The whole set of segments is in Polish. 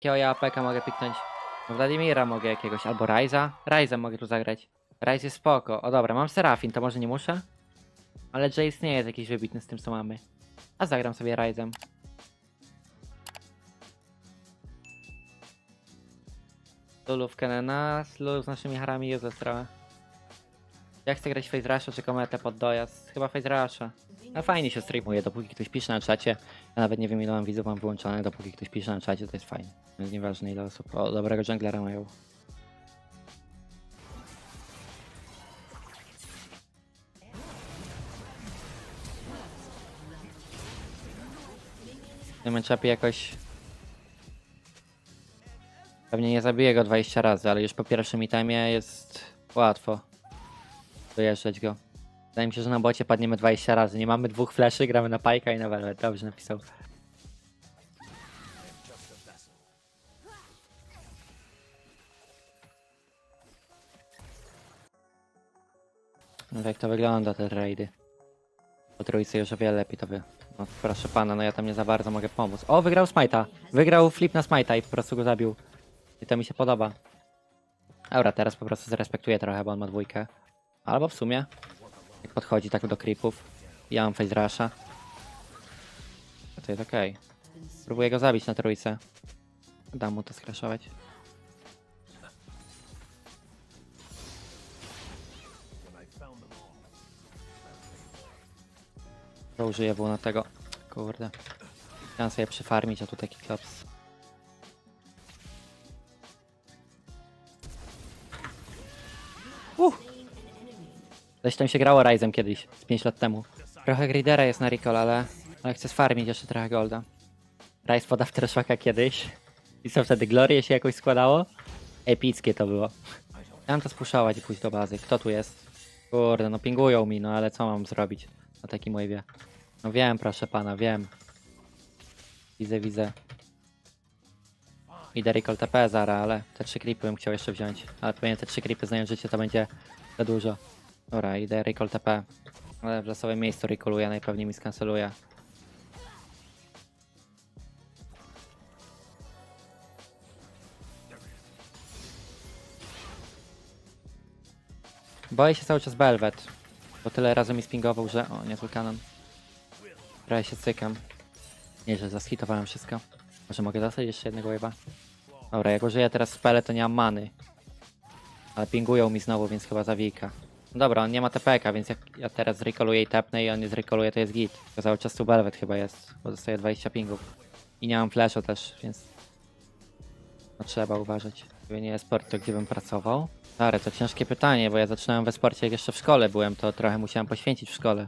Jakiego ja APK mogę piknąć? No Wladimira mogę jakiegoś, albo Ryza. Ryza mogę tu zagrać. Ryze jest spoko. O dobra, mam Serafin, to może nie muszę? Ale Jace nie jest jakiś wybitny z tym co mamy. A zagram sobie Ryzem. Lulu w Kenena, Lulu z naszymi harami jest trochę. Ja chcę grać Face Rusha czy Kometę pod dojazd? Chyba Face Rusha. No fajnie się streamuje, dopóki ktoś pisze na czacie. Ja nawet nie wiem ile mam widzów mam wyłączone, dopóki ktoś pisze na czacie to jest fajnie. Więc nieważne ile osób. O, dobrego junglera mają. W tym matchupie jakoś... Pewnie nie zabiję go 20 razy, ale już po pierwszym itemie jest łatwo dojeżdżać go. Wydaje mi się, że na bocie padniemy 20 razy. Nie mamy dwóch fleszy, gramy na Pajka i na Velvet. Dobrze napisał. No jak to wygląda te raidy. Po trójce już o wiele lepiej to No proszę pana, no ja tam nie za bardzo mogę pomóc. O, wygrał Smite'a. Wygrał flip na Smite'a i po prostu go zabił. I to mi się podoba. Dobra, teraz po prostu zrespektuję trochę, bo on ma dwójkę. Albo w sumie, jak podchodzi tak do creepów. Ja mam face rusha. To jest okej. Próbuję go zabić na trójce. Dam mu to skraszować. To użyję W na tego. Kurde. Chciałem sobie przyfarmić, a tu taki klops. Zresztą tam się grało Ryzem kiedyś, z 5 lat temu. Trochę gridera jest na recall, ale chcę sfarmić jeszcze trochę golda. Ryze poda w Trashwaka kiedyś. I co wtedy, Glorię się jakoś składało? Epickie to było. Chciałem to spuszować i pójść do bazy. Kto tu jest? Kurde, no pingują mi, no ale co mam zrobić na takim wave'ie? No wiem, proszę pana, wiem. Widzę. Idę recall TP zara, ale te 3 creepy bym chciał jeszcze wziąć. Ale powinien te 3 creepy znając życie, to będzie za dużo. Dobra, idę recall TP. Ale w losowym miejscu recalluję, najpewniej mi skanceluje. Boję się cały czas Velvet. Bo tyle razy mi spingował, że... O, niezły kanon. Prawie się cykam. Nie, że zaskitowałem wszystko. Może mogę dostać jeszcze jednego wave'a? Dobra, jak użyję teraz spele, to nie mam many. Ale pingują mi znowu, więc chyba zawika. No dobra, on nie ma TPK, więc jak ja teraz zrecalluję i tepnę i on nie zrecoluje, to jest git. To cały czas tu Velvet chyba jest, bo dostaje 20 pingów. I nie mam flashu też, więc... No trzeba uważać. Gdyby nie sport, to gdzie bym pracował? Stary, to ciężkie pytanie, bo ja zaczynałem we sporcie jak jeszcze w szkole byłem, to trochę musiałem poświęcić w szkole.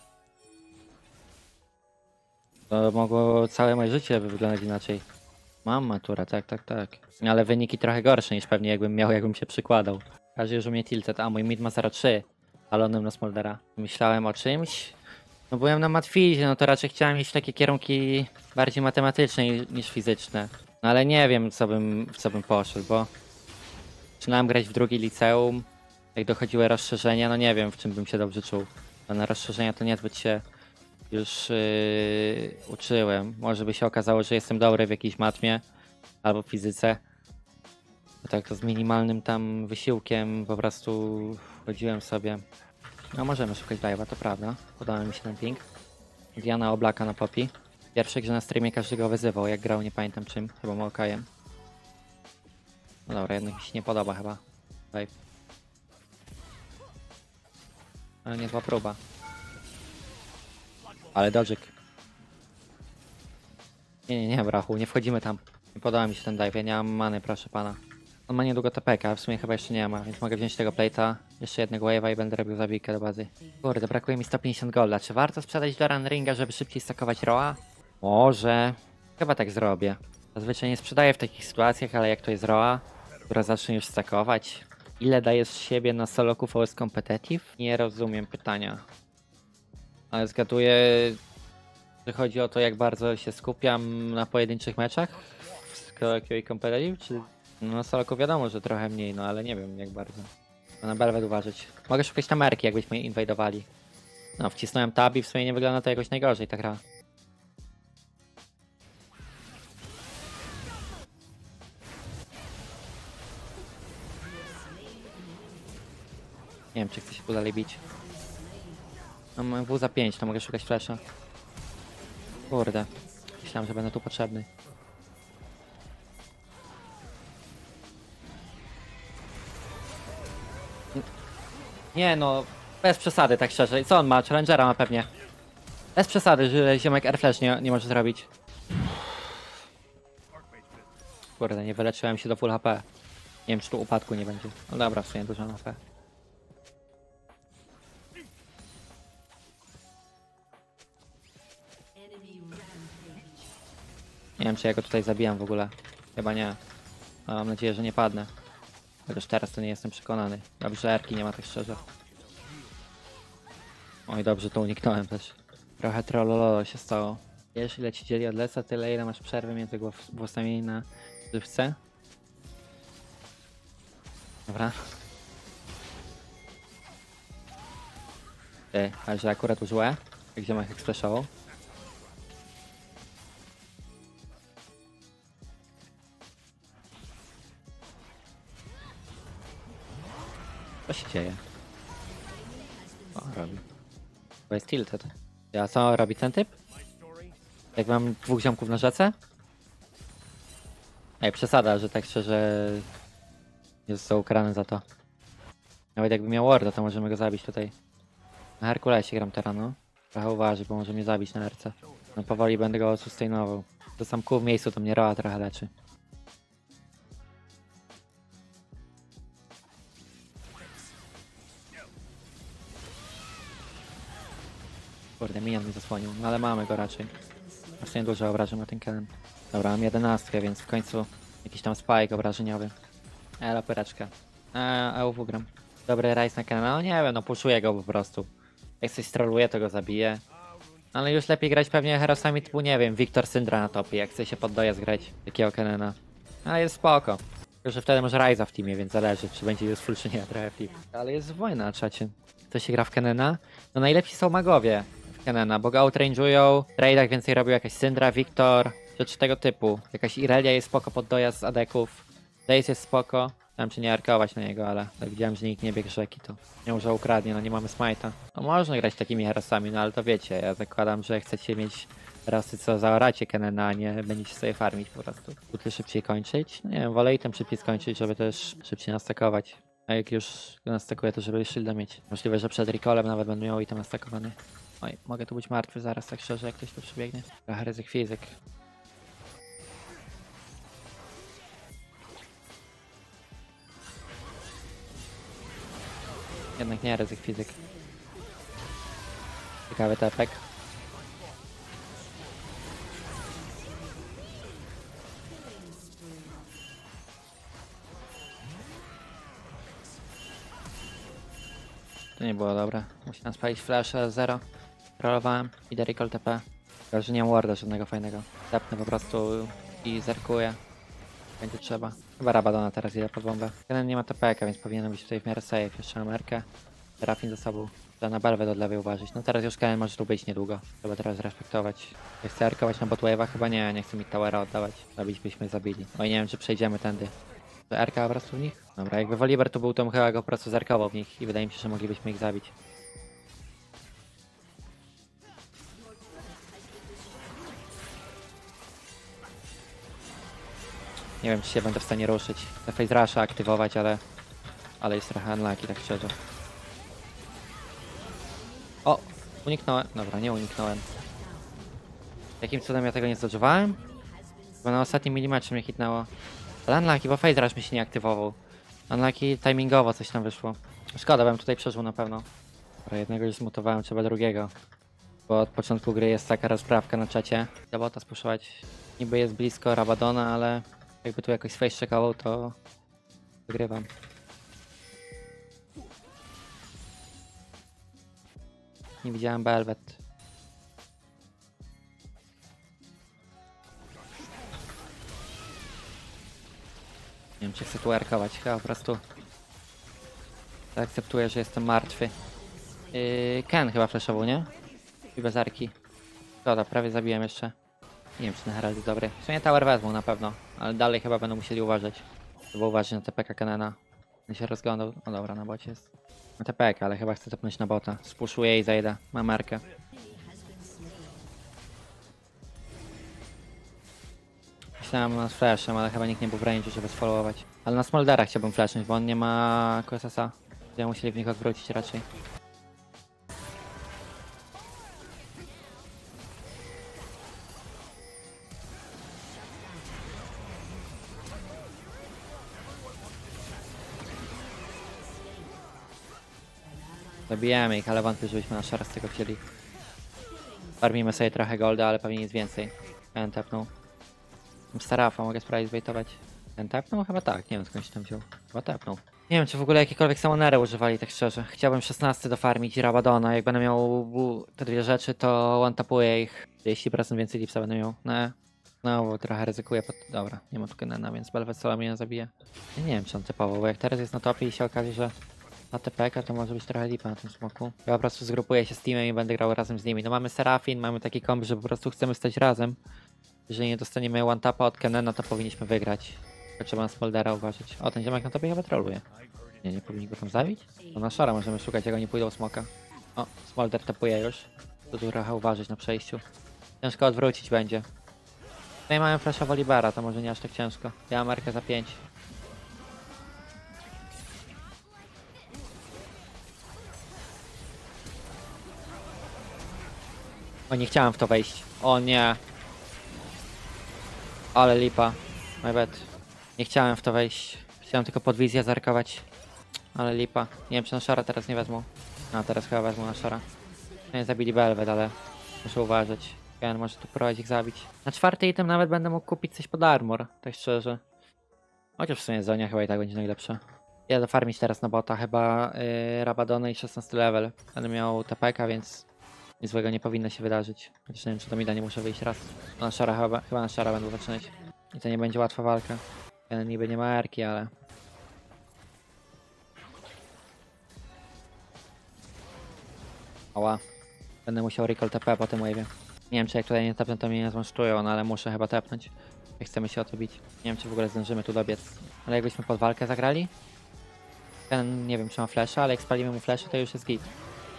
To mogło całe moje życie wyglądać inaczej. Mam maturę, tak. Ale wyniki trochę gorsze niż pewnie jakbym się przykładał. Każdy już umie tilted, a mój mid ma 0,3. Alonem na Smoldera. Myślałem o czymś. No byłem na matfizie, no to raczej chciałem iść w takie kierunki bardziej matematyczne niż fizyczne. No ale nie wiem w co bym poszedł, bo... Zaczynałem grać w drugie liceum. Jak dochodziły rozszerzenia, no nie wiem w czym bym się dobrze czuł. Bo na rozszerzenia to niezbyt się już uczyłem. Może by się okazało, że jestem dobry w jakiejś matmie albo fizyce. No tak to z minimalnym tam wysiłkiem po prostu chodziłem sobie. No możemy szukać dive'a, to prawda. Podoba mi się ten ping. Diana Oblaka na Poppy. Pierwszy grze na streamie każdego wyzywał, jak grał nie pamiętam czym, chyba Maokajem. No dobra, jednak mi się nie podoba chyba. Dive. Ale niezła próba. Ale dodżyk. Nie, brachu, nie wchodzimy tam. Nie podoba mi się ten dive, ja nie mam many, proszę pana. On ma niedługo TPK, w sumie chyba jeszcze nie ma, więc mogę wziąć tego plate'a, jeszcze jednego wave'a i będę robił zabijkę do bazy. Kurde, brakuje mi 150 golda. Czy warto sprzedać Doran Ringa, żeby szybciej stakować Roa? Może. Chyba tak zrobię. Zazwyczaj nie sprzedaję w takich sytuacjach, ale jak to jest Roa, która zacznie już stakować. Ile dajesz z siebie na solo QVS Competitive? Nie rozumiem pytania. Ale zgaduję, że chodzi o to, jak bardzo się skupiam na pojedynczych meczach w QA Competitive, czy... No na soloku wiadomo, że trochę mniej, no ale nie wiem jak bardzo. Na Belvet uważać. Mogę szukać tamerki, jakbyśmy inwajdowali. No, wcisnąłem tab i w sumie nie wygląda to jakoś najgorzej ta gra. Nie wiem, czy chce się tu dalej bić. Mam W za 5, to mogę szukać flasha. Kurde. Myślałem, że będę tu potrzebny. Nie no, bez przesady, tak szczerze. Co on ma? Challengera ma pewnie. Bez przesady, że ziomek Airflash nie może zrobić. Kurde, nie wyleczyłem się do full HP. Nie wiem, czy tu upadku nie będzie. No dobra, w sumie dużo na HP. Nie wiem, czy ja go tutaj zabijam w ogóle. Chyba nie. A mam nadzieję, że nie padnę. Chociaż teraz to nie jestem przekonany. Dobrze, Erki nie ma tak szczerze. Oj, dobrze, to uniknąłem też. Trochę trollololo się stało. Wiesz, ile ci dzieli od lesa, tyle ile masz przerwy między włosami na żywce. Dobra. Ty, ale że akurat użyłem. Jak ziomek ekspreszował. Co się dzieje? O, robi. Bo jest tilted. Ja co robi ten typ? Jak mam dwóch ziomków na rzece? Ej, przesada, że tak szczerze jest za ukrany za to. Nawet jakby miał warda, to możemy go zabić tutaj. Na Herkulesie gram teraz, no. Trochę uważaj, bo może mnie zabić na RC. No powoli będę go sustainował. To sam kół w miejscu to mnie Roa trochę leczy. Kurde, minion mi zasłonił, no ale mamy go raczej. Właśnie dużo obrażeń ma ten Kennen. Dobra, mam 11, więc w końcu jakiś tam spike obrażeniowy. Elo, pyreczka. EUW gram. Dobry rajs na Kennena, no nie wiem, no puszuję go po prostu. Jak coś stroluje, to go zabiję. Ale już lepiej grać pewnie herosami typu, nie wiem, Wiktor Syndra na topie, jak chce się pod dojazd grać takiego Kennena. Ale jest spoko. Tylko, że wtedy może Ryza w teamie, więc zależy, czy będzie useful, czy nie, trochę flip. Ale jest wojna na czacie. Kto się gra w Kennena? No najlepsi są magowie w Kennena, bo go outrange'ują, w trade'ach więcej robią jakaś Syndra, Wiktor, rzeczy tego typu. Jakaś Irelia jest spoko pod dojazd z adeków. Daze jest spoko. Tam czy nie arkować na niego, ale jak widziałem, że nikt nie biegł rzeki, to nie może ukradnie, no nie mamy smite'a. No można grać takimi herosami, no ale to wiecie, ja zakładam, że chcecie mieć herosy, co zaoracie Kennena, a nie będziecie sobie farmić po prostu. Buty szybciej kończyć? No nie wiem, wolę item szybciej skończyć, żeby też szybciej nastakować. A jak już go nastakuję, to żeby shielda mieć. Możliwe, że przed recallem nawet będę miał item nastakowany. Oj, mogę tu być martwy zaraz, tak szczerze, jak ktoś tu przybiegnie. Trochę ryzyk fizyk. Jednak nie ryzyk fizyk. Ciekawy tepek. To nie było dobre. Musiałem spalić flash 0. Rollowałem. Idę recall TP. Tylko, że nie mam warda żadnego fajnego. Tepnę po prostu i zerkuję. Będzie trzeba. Chyba Rabadona teraz idę pod bombę. Kennen nie ma TPK, więc powinien być tutaj w miarę safe. Jeszcze mam Erkę. Serafin za sobą. Trzeba na barwę do lewej uważać. No teraz już Kennen może tu być niedługo. Trzeba teraz respektować. Jak chcę erkować na botwave'a? Chyba nie chcę mi towera oddawać. Zabić byśmy zabili. Oj, nie wiem, czy przejdziemy tędy. To Erka po prostu w nich? Dobra, jakby Volibear tu był, to bym chyba go po prostu zerkował w nich i wydaje mi się, że moglibyśmy ich zabić. Nie wiem, czy się będę w stanie ruszyć. Chcę Phase Rush'a aktywować, ale jest trochę unlucky, tak szczerze. O! Uniknąłem. Dobra, nie uniknąłem. Jakim cudem ja tego nie zdodżowałem? Bo na ostatnim milimetrze mnie hitnęło. Ale unlucky, bo Phase Rush mi się nie aktywował. Unlucky timingowo coś tam wyszło. Szkoda, bym tutaj przeżył na pewno. Dobra, jednego już zmutowałem, trzeba drugiego. Bo od początku gry jest taka rozprawka na czacie. Do bota spuszować. Niby jest blisko Rabadona, ale jakby tu jakoś face checkował, to wygrywam. Nie widziałem Belvet. Nie wiem, czy chcę tu erkować. Chyba po prostu zaakceptuję, że jestem martwy. Ken chyba flashował, nie? I bez arki. Szkoda, prawie zabiłem jeszcze. Nie wiem, czy ten Herald jest dobry. W sumie tower wezmą na pewno, ale dalej chyba będą musieli uważać. Trzeba uważać na TPK Kennena. On się rozglądał. No dobra, na bocie jest. TPK, ale chyba chcę topnąć na bota. Spuszuję i zajdę. Mam markę. Myślałem na flashem, ale chyba nikt nie był w range, żeby sfollowować. Ale na Smoldera chciałbym flashnąć, bo on nie ma QSS-a. Będziemy musieli w nich odwrócić raczej. Zabijemy ich, ale wątpię, żebyśmy na szara z tego wzięli. Farmimy sobie trochę golda, ale pewnie nic więcej. Ten tepnął. Starafa, mogę sprawdzić, zbejtować. Ten tepnął? Chyba tak, nie wiem skąd się tam wziął. Chyba tepnął. Nie wiem, czy w ogóle jakiekolwiek samonery używali, tak szczerze. Chciałbym 16 dofarmić i Rabadona. Jak będę miał te dwie rzeczy, to one-tapuję ich. 30% więcej lipsa będę miał. No, bo trochę ryzykuję. Dobra, nie ma tu Kenena, więc Belvet solo mnie nie zabije. Ja nie wiem, czy on typowo, bo jak teraz jest na topie i się okaże, że na TPK to może być trochę lipa na tym smoku. Ja po prostu zgrupuję się z teamem i będę grał razem z nimi. No mamy Serafin, mamy taki komp, że po prostu chcemy stać razem. Jeżeli nie dostaniemy one-tapa od Kenena, to powinniśmy wygrać. Tylko trzeba na Smoldera uważać. O, ten ziomek na topie chyba troluje. Nie powinni go tam zabić? To na szara możemy szukać, jak oni pójdą smoka. O, Smolder tapuje już. Tu trochę uważać na przejściu. Ciężko odwrócić będzie. Tutaj mamy flasha Wolibara, to może nie aż tak ciężko. Ja mam markę za 5. O, nie chciałem w to wejść. O nie. Ale lipa. My bad. Nie chciałem w to wejść. Chciałem tylko pod wizję zarkować. Ale lipa. Nie wiem, czy na szara teraz nie wezmą. A, teraz chyba wezmą na szara. Nie, zabili Belvet, ale muszę uważać. Ken może tu próbować ich zabić. Na 4. item nawet będę mógł kupić coś pod armor, tak szczerze. Chociaż w sumie Zonia chyba i tak będzie najlepsza. Jadę farmić teraz na bota, chyba Rabadona i 16 level. Będę miał TPK, więc nic złego nie powinno się wydarzyć. Chociaż nie wiem, czy do mida nie muszę wyjść raz. Na szara chyba na szara będę zaczynać. I to nie będzie łatwa walka. Ken niby nie ma erki, ale... Oła. Będę musiał recall TP po tym wave'ie. Nie wiem, czy jak tutaj nie tepnę, to mnie nie zmonstrują, no ale muszę chyba tepnąć. Jak chcemy się o to bić. Nie wiem, czy w ogóle zdążymy tu dobiec. Ale jakbyśmy pod walkę zagrali? Ten, nie wiem, czy ma flasha, ale jak spalimy mu flasha, to już jest git.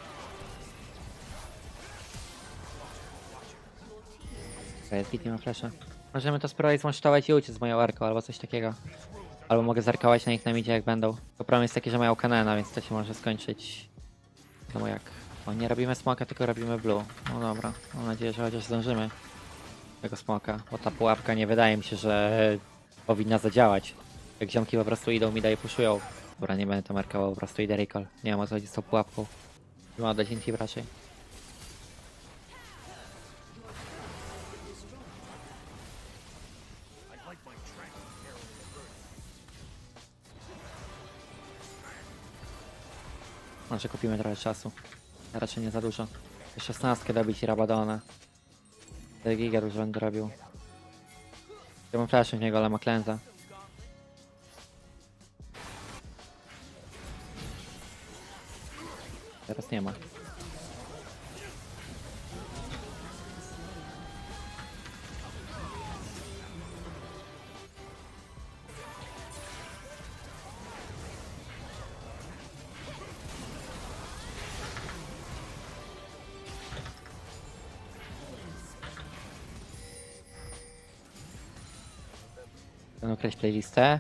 To jest git, nie ma flasha. Możemy to spróbować zmonsztować i uciec z moją arką, albo coś takiego. Albo mogę zarkować na nich na midzie, jak będą. To problem jest taki, że mają Kanena, więc to się może skończyć... No jak... O, nie robimy smoka, tylko robimy blue. No dobra, mam nadzieję, że chociaż zdążymy tego smoka, bo ta pułapka nie wydaje mi się, że powinna zadziałać. Jak ziomki po prostu idą mi daje puszują. Dobra, nie będę to markował, po prostu idę recall. Nie wiem, o co chodzi z tą pułapką. Nie mam oddać inhib raczej. Może kupimy trochę czasu. Raczej nie za dużo. 16 dobić i Rabadona. Giga dużo będę robił. Chciałbym flashem w niego, ale ma klęza. Teraz nie ma. Będę określić playlistę.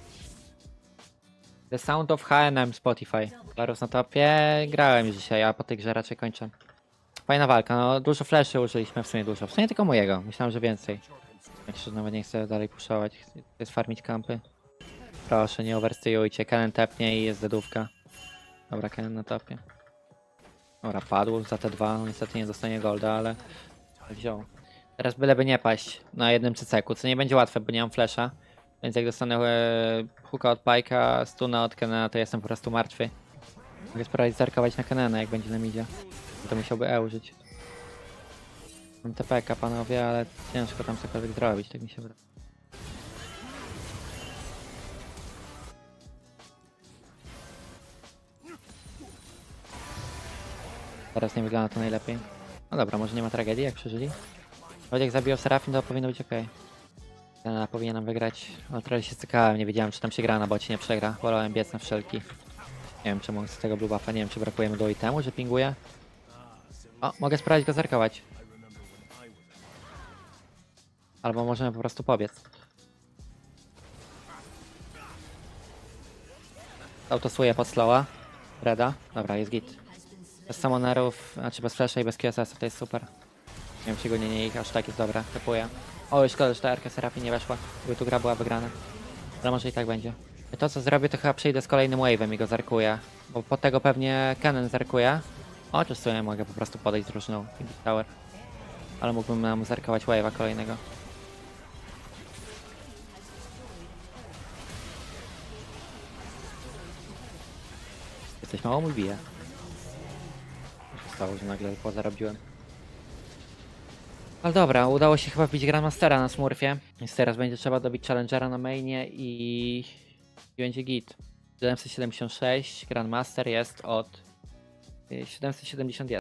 The Sound of H&M Spotify. Larus na topie. Grałem już dzisiaj, a po tej grze raczej kończę. Fajna walka, no dużo fleszy użyliśmy, w sumie dużo. W sumie tylko mojego, myślałem, że więcej. Myślę, że nawet nie chcę dalej puszować. Chcę farmić kampy. Proszę, nie overstayujcie. Kenen tepnie i jest dedówka. Dobra, Kenen na topie. Dobra, padł za te dwa. No, niestety nie dostanie golda, ale wziął. Teraz byleby nie paść na jednym cyceku, co nie będzie łatwe, bo nie mam flesza. Więc jak dostanę hooka od Pike'a, stuna od Kenena, to jestem po prostu martwy. Mogę spróbować zarkować na Kenena, jak będzie na midzie. To musiałby E użyć. Mam TPK, panowie, ale ciężko tam cokolwiek zrobić, tak mi się wydaje. Teraz nie wygląda to najlepiej. No dobra, może nie ma tragedii, jak przeżyli. Choć jak zabijał Serafin, to powinno być ok. Ja powinienem wygrać. No trochę się cykałem, nie wiedziałem, czy tam się gra na bocie, nie przegra. Wolałem biec na wszelki. Nie wiem czemu z tego blue buffa, nie wiem czy brakuje mu do itemu, że pinguje. O, mogę sprawdzić go zerkować. Albo możemy po prostu pobiec. Autosuje pod slowa. Reda. Dobra, jest git. Bez summonerów, znaczy bez flasha i bez QSS-a to jest super. Nie wiem czy gonienie ich aż tak jest dobre. Typuję. O, szkoda, że ta Arka Serafin nie weszła. Gdyby tu gra była wygrana. Ale może i tak będzie. I to co zrobię to chyba przyjdę z kolejnym wave'em i go zerkuję. Bo po tego pewnie Kennen zerkuje. O, czy w sumie mogę po prostu podejść z drużyną i bić tower. Ale mógłbym nam zerkować wave'a kolejnego. Jesteś mało mój bije. Co się stało, że nagle pozarobiłem. Ale dobra, udało się chyba wbić Grandmastera na Smurfie. Więc teraz będzie trzeba dobić Challengera na mainie i będzie git. 776, Grandmaster jest od 771.